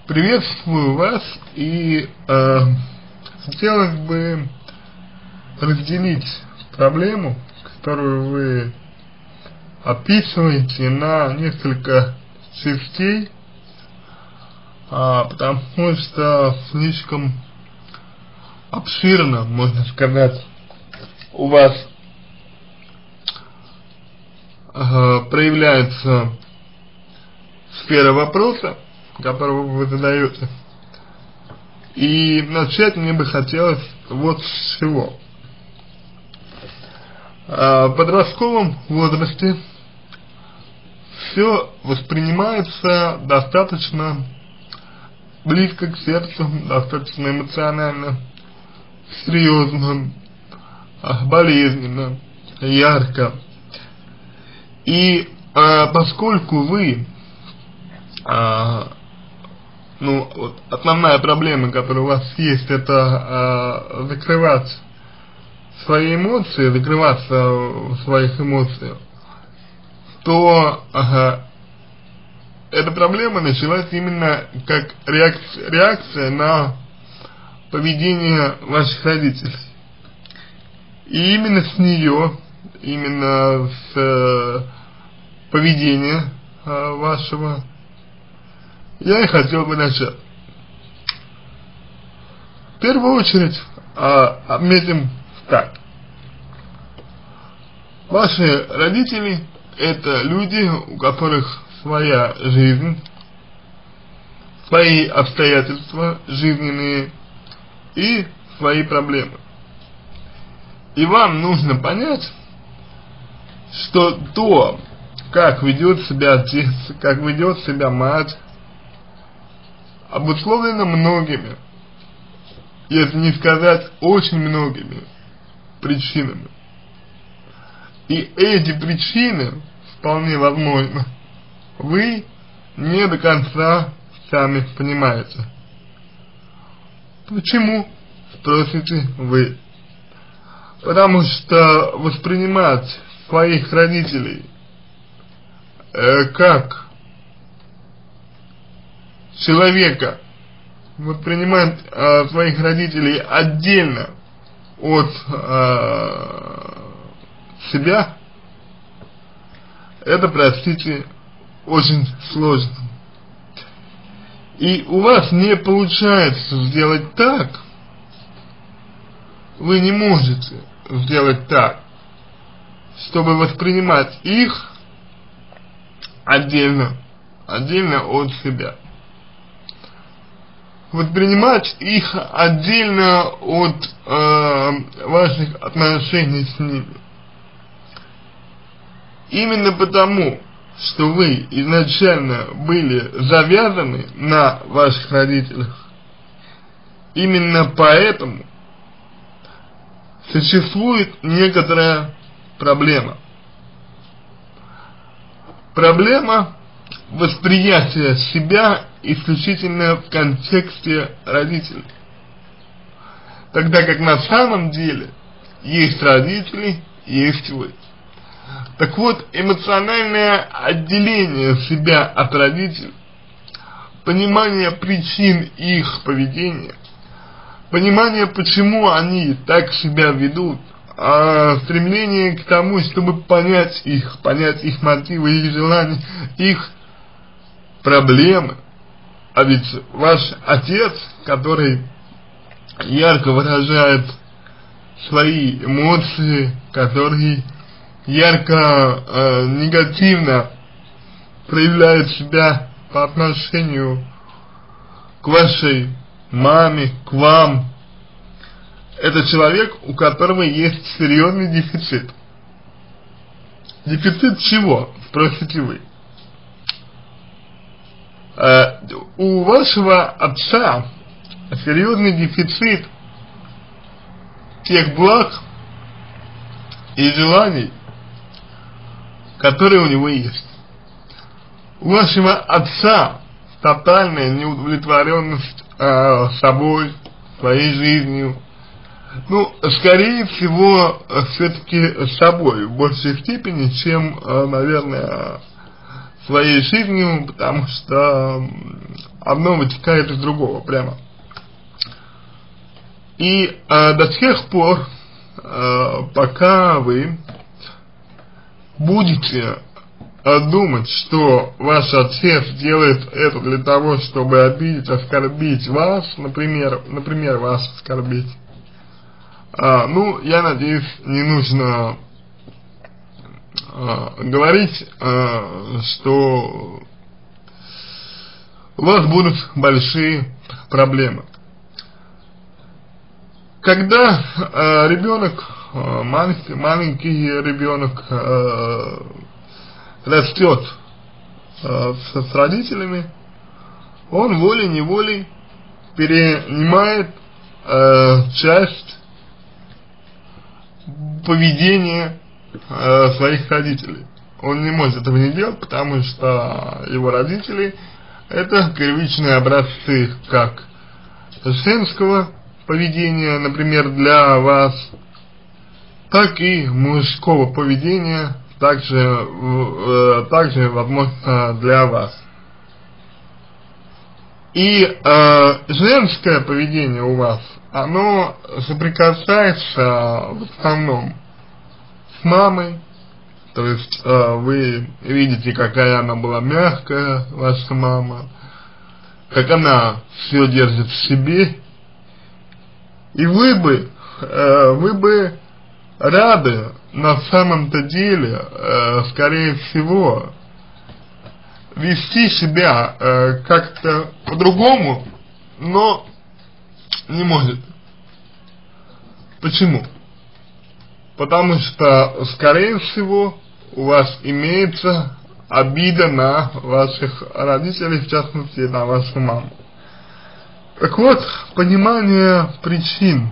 Приветствую вас и хотелось бы разделить проблему, которую вы описываете, на несколько частей, потому что слишком обширно, можно сказать, у вас проявляется сфера вопроса, которого вы задаете. И начать мне бы хотелось вот с чего. В подростковом возрасте все воспринимается достаточно близко к сердцу, достаточно эмоционально, серьезно, болезненно, ярко. И поскольку вы вот основная проблема, которая у вас есть, это закрывать свои эмоции, закрываться в своих эмоциях, то эта проблема началась именно как реакция на поведение ваших родителей. И именно с нее, именно с поведения вашего, я и хотел бы начать. В первую очередь отметим так. Ваши родители — это люди, у которых своя жизнь, свои обстоятельства жизненные и свои проблемы. И вам нужно понять, что то, как ведет себя отец, как ведет себя мать, обусловлено многими, если не сказать очень многими причинами. И эти причины, вполне возможно, вы не до конца сами понимаете. Почему, спросите вы? Потому что воспринимать своих родителей как человека, воспринимать своих родителей отдельно от себя, это, простите, очень сложно. И у вас не получается сделать так, вы не можете сделать так, чтобы воспринимать их отдельно от себя. Воспринимать их отдельно от ваших отношений с ними. Именно потому, что вы изначально были завязаны на ваших родителях, именно поэтому существует некоторая проблема. Проблема восприятия себя исключительно в контексте родителей. Тогда как на самом деле есть родители, есть вы. Так вот, эмоциональное отделение себя от родителей, понимание причин их поведения, понимание, почему они так себя ведут, стремление к тому, чтобы понять их мотивы, их желания, их проблемы. А ведь ваш отец, который ярко выражает свои эмоции, который ярко негативно проявляет себя по отношению к вашей маме, к вам, это человек, у которого есть серьезный дефицит. Дефицит чего, спросите вы? У вашего отца серьезный дефицит тех благ и желаний, которые у него есть. У вашего отца тотальная неудовлетворенность собой, своей жизнью. Ну, скорее всего, все-таки собой в большей степени, чем, наверное, своей жизнью, потому что одно вытекает из другого прямо. И до тех пор, пока вы будете думать, что ваш отец делает это для того, чтобы обидеть, оскорбить вас, например, вас оскорбить, ну, я надеюсь, не нужно говорить, что у вас будут большие проблемы. Когда ребенок, маленький ребенок растет с родителями, он волей-неволей перенимает часть поведения своих родителей. Он не может этого не делать, потому что его родители — это первичные образцы как женского поведения, например, для вас, так и мужского поведения, также возможно, для вас. И женское поведение у вас, оно соприкасается в основном с мамой, то есть вы видите, какая она была мягкая, ваша мама, как она все держит в себе, и вы бы рады на самом-то деле, скорее всего, вести себя как-то по-другому, но не может. Почему? Потому что, скорее всего, у вас имеется обида на ваших родителей, в частности, на вашу маму. Так вот, понимание причин,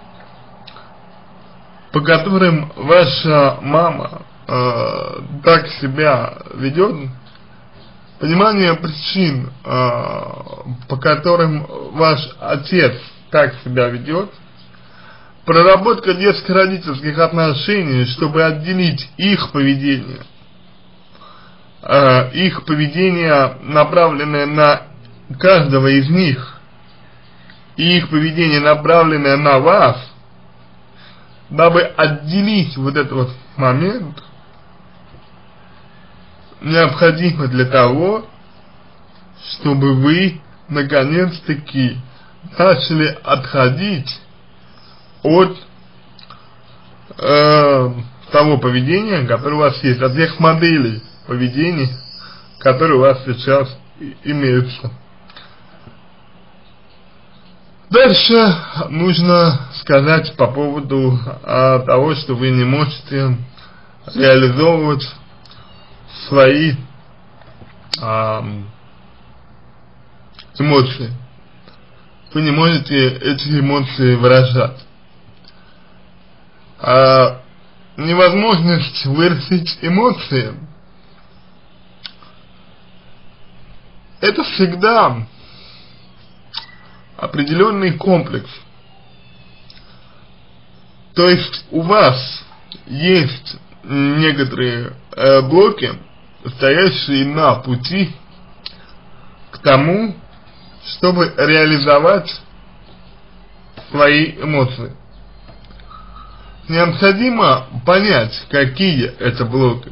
по которым ваша мама так себя ведет, понимание причин, по которым ваш отец так себя ведет, проработка детско-родительских отношений, чтобы отделить их поведение, направленное на каждого из них, и их поведение, направленное на вас, дабы отделить вот этот вот момент, необходимо для того, чтобы вы наконец-таки начали отходить от того поведения, которое у вас есть, от тех моделей поведения, которые у вас сейчас имеются. Дальше нужно сказать по поводу того, что вы не можете реализовывать свои эмоции. Вы не можете эти эмоции выражать. Невозможность выразить эмоции — это всегда определенный комплекс. То есть у вас есть некоторые блоки, стоящие на пути к тому, чтобы реализовать свои эмоции. Необходимо понять, какие это блоки,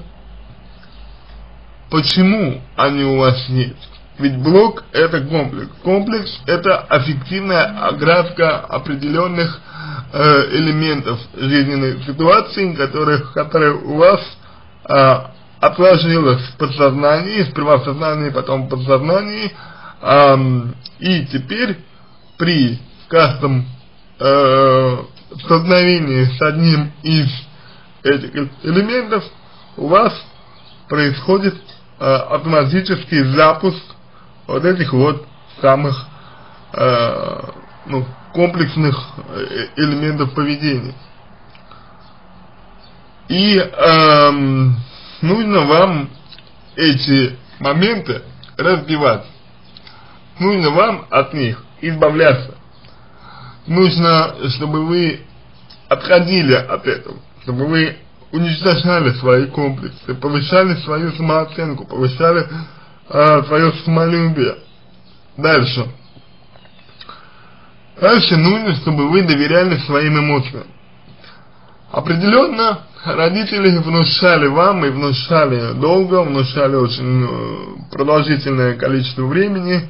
почему они у вас есть. Ведь блок — это комплекс. Комплекс — это аффективная окраска определенных элементов жизненной ситуации, которые у вас отложилось в подсознании, сперва в сознании, потом в подсознании, и теперь при каждом столкновении с одним из этих элементов у вас происходит автоматический запуск вот этих вот самых комплексных элементов поведения. И нужно вам эти моменты разбивать. Нужно вам от них избавляться. Нужно, чтобы вы отходили от этого, чтобы вы уничтожали свои комплексы, повышали свою самооценку, повышали свое самолюбие. Дальше. Дальше нужно, чтобы вы доверяли своим эмоциям. Определенно, родители внушали вам и внушали долго, внушали очень продолжительное количество времени,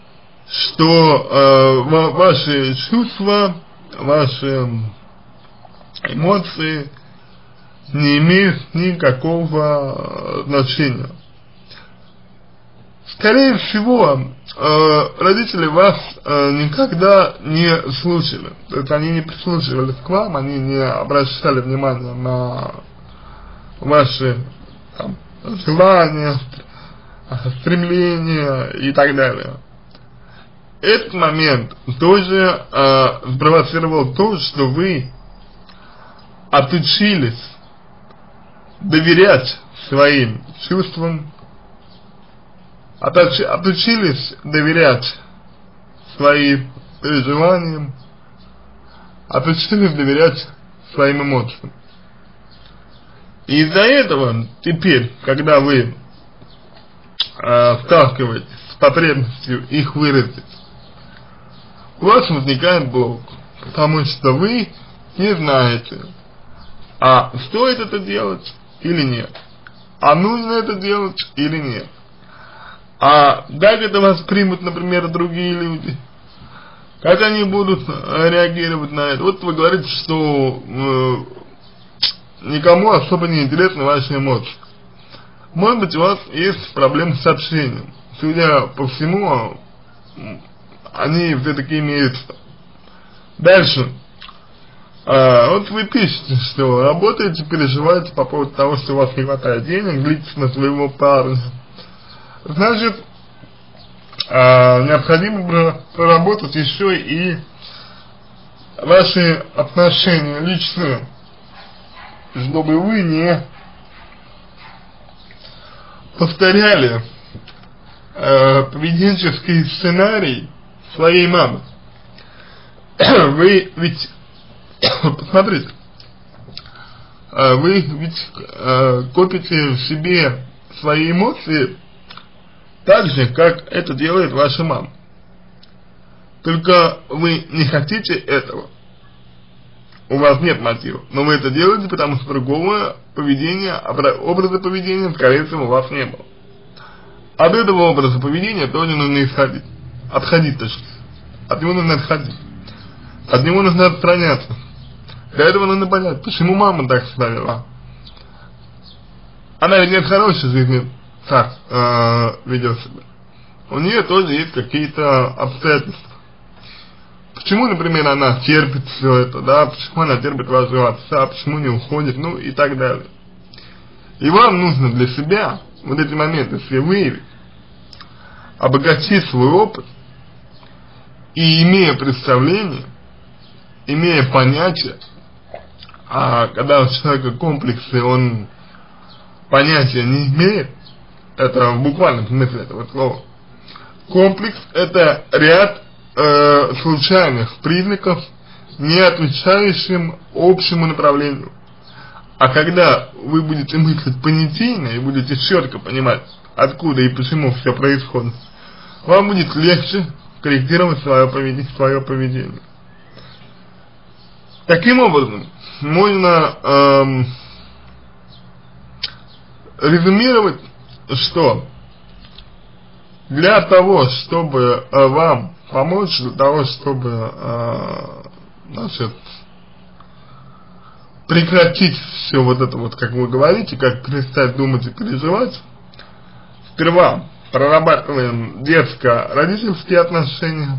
что ваши чувства, ваши эмоции не имеют никакого значения. Скорее всего, родители вас никогда не слушали, то есть они не прислушивались к вам, они не обращали внимания на ваши там, желания, стремления и так далее. Этот момент тоже спровоцировал то, что вы отучились доверять своим чувствам, отучились доверять своим переживаниям, отучились доверять своим эмоциям. И из-за этого теперь, когда вы сталкиваетесь с потребностью их выразить, у вас возникает блок, потому что вы не знаете, а стоит это делать или нет, а нужно это делать или нет. А как это воспримут, например, другие люди? Как они будут реагировать на это? Вот вы говорите, что никому особо не интересны ваши эмоции. Может быть, у вас есть проблемы с общением. Судя по всему, они все-таки имеются. Дальше. Вот вы пишете, что работаете, переживаете по поводу того, что у вас не хватает денег, злитесь на своего парня. Значит, необходимо проработать еще и ваши отношения личные, чтобы вы не повторяли поведенческий сценарий своей мамы. Вы ведь, посмотрите, вы ведь копите в себе свои эмоции так же, как это делает ваша мама. Только вы не хотите этого. У вас нет мотива. Но вы это делаете, потому что другого поведения, образа поведения, скорее всего, у вас не было. От этого образа поведения тоже нужно исходить. Отходить точно. От него нужно отходить. От него нужно отстраняться. Для этого нужно понять, почему мама так себя вела. Она ведь нет хорошей жизни. Так ведет себя. У нее тоже есть какие-то обстоятельства. Почему, например, она терпит все это, да, почему она терпит вашего отца, почему не уходит, ну и так далее. И вам нужно для себя вот эти моменты все выявить, обогатить свой опыт и, имея представление, имея понятие, а когда у человека комплексы, он понятия не имеет, это в буквальном смысле этого слова. Комплекс – это ряд случайных признаков, не отвечающим общему направлению. А когда вы будете мыслить понятийно и будете четко понимать, откуда и почему все происходит, вам будет легче корректировать свое поведение. Таким образом, можно резюмировать, что для того, чтобы вам помочь, для того, чтобы значит, прекратить все вот это вот, как вы говорите, как перестать думать и переживать, сперва прорабатываем детско-родительские отношения,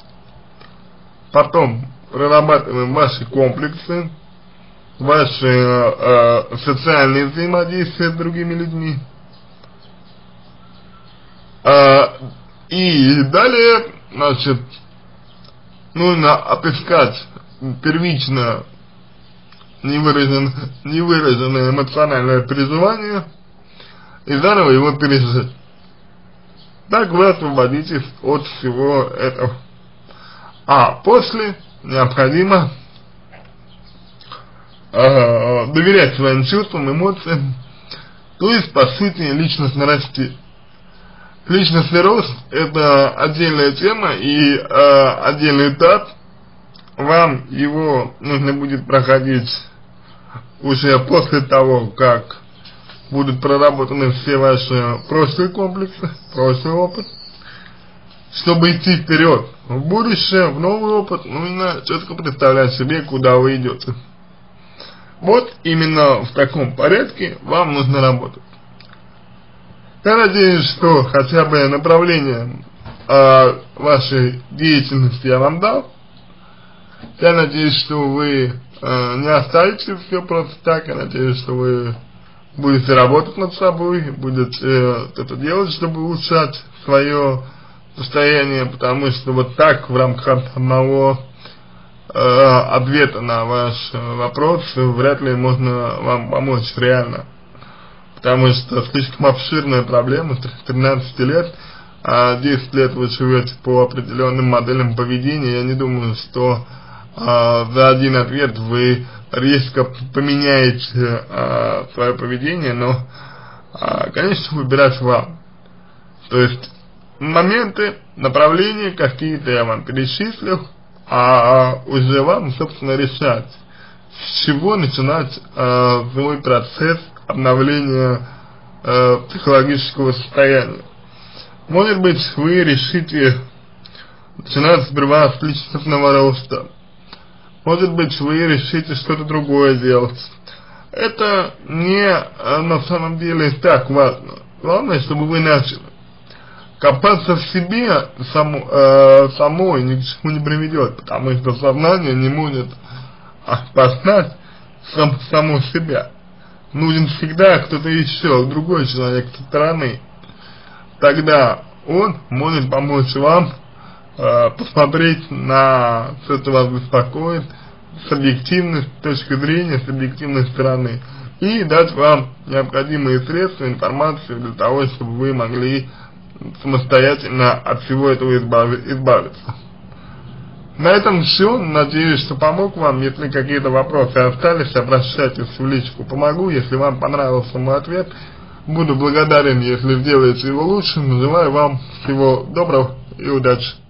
потом прорабатываем ваши комплексы, ваши социальные взаимодействия с другими людьми. И далее, значит, нужно отыскать первично невыраженное эмоциональное переживание и заново его пережить. Так вы освободитесь от всего этого. А после необходимо доверять своим чувствам, эмоциям, то есть, по сути, личностно расти. Личностный рост — это отдельная тема и отдельный этап. Вам его нужно будет проходить уже после того, как будут проработаны все ваши прошлые комплексы, прошлый опыт. Чтобы идти вперед в будущее, в новый опыт, нужно четко представлять себе, куда вы идете. Вот именно в таком порядке вам нужно работать. Я надеюсь, что хотя бы направление вашей деятельности я вам дал. Я надеюсь, что вы не оставите все просто так. Я надеюсь, что вы будете работать над собой, будете это делать, чтобы улучшать свое состояние, потому что вот так в рамках одного ответа на ваш вопрос вряд ли можно вам помочь реально. Потому что слишком обширная проблема, с 13 лет, а 10 лет вы живете по определенным моделям поведения. Я не думаю, что за один ответ вы резко поменяете свое поведение, но, конечно, выбирать вам. То есть моменты, направления какие-то я вам перечислил, а уже вам, собственно, решать, с чего начинать свой процесс обновления психологического состояния. Может быть, вы решите начинать сперва с личностного роста. Может быть, вы решите что-то другое делать. Это не на самом деле так важно. Главное, чтобы вы начали. Копаться в себе самой ни к чему не приведет, потому что сознание не может познать само себя. Нужен всегда кто-то еще, другой человек со стороны. Тогда он может помочь вам посмотреть на все, что вас беспокоит, с объективной точки зрения, с объективной стороны, и дать вам необходимые средства, информацию для того, чтобы вы могли самостоятельно от всего этого избавиться. На этом все. Надеюсь, что помог вам. Если какие-то вопросы остались, обращайтесь в личку, помогу. Если вам понравился мой ответ, буду благодарен, если сделаете его лучше. Желаю вам всего доброго и удачи.